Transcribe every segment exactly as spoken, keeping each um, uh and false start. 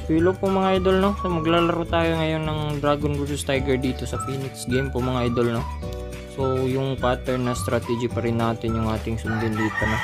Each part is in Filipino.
So hello po mga idol, no? So maglalaro tayo ngayon ng Dragon versus Tiger dito sa Phoenix game po mga idol, no? So yung pattern na strategy pa rin natin yung ating sundin dito, no?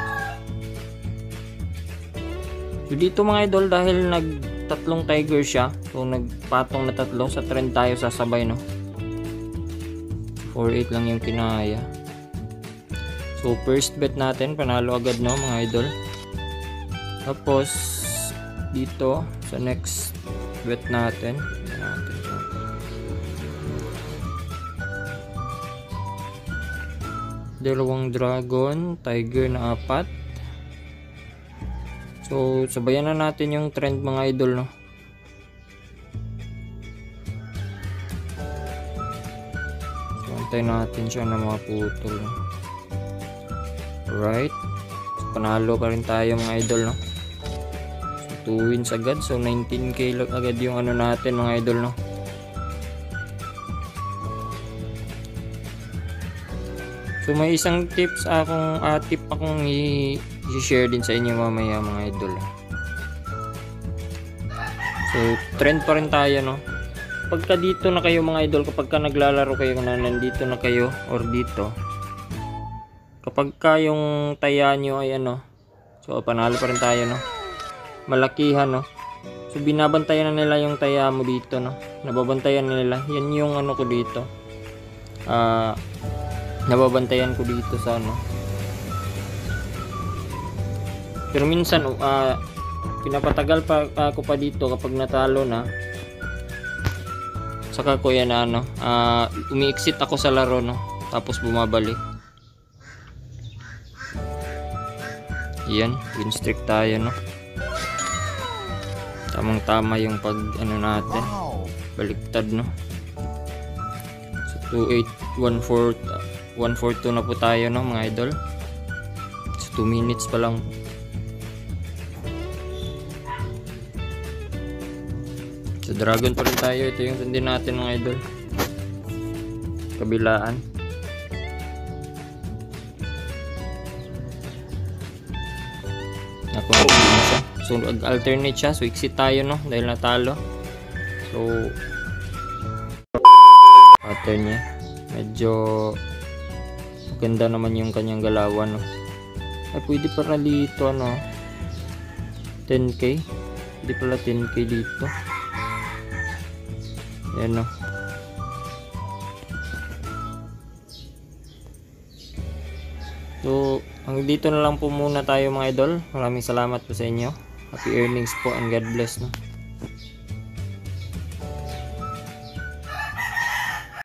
So dito mga idol, dahil nagtatlong tiger siya, so nagpatong na tatlo, sa trend tayo sasabay, no? four eight lang yung kinaya. So first bet natin, panalo agad, no mga idol. Tapos dito sa next bet natin, natin dalawang dragon, tiger na apat. So sabayan na natin yung trend mga idol, no? So antayin natin siya na mga putol, no? Alright, so, panalo pa rin tayo mga idol, no? two wins agad, so nineteen K agad yung ano natin mga idol, no? So may isang tips akong uh, tip akong i-share din sa inyo mamaya mga idol. So trend pa rin tayo, no? Pagka dito na kayo mga idol, kapag ka naglalaro kayo na nandito na kayo or dito, kapag ka yung taya nyo ay ano, so panalo pa rin tayo, no? Malakihan, no? So binabantayan na nila yung taya mo dito, no? Nababantayan nila. Yan yung ano ko dito. Ah, uh, nababantayan ko dito sa ano. Pero minsan uh, pinapatagal pa ako pa dito kapag natalo na. Saka ko yan ano, uh, umi-exit ako sa laro, no? Tapos bumabalik. Yan, win streak tayo, no? Tamang tama yung pag ano natin, baliktad, no? So two eight one four one four two na po tayo, no mga idol. So two minutes pa lang. So dragon pa rin tayo. Ito yung sundin natin mga idol, kabilaan. Ako na siya. So alternate siya, so exit tayo, no, dahil natalo. So pattern niya medyo ganda naman yung kanyang galawan, no? Ay pwede para dito, no, ten K, pwede pala ten K dito. Ayan, no. So hanggang dito na lang po muna tayo mga idol. Maraming salamat po sa inyo. Happy earnings po and God bless, no?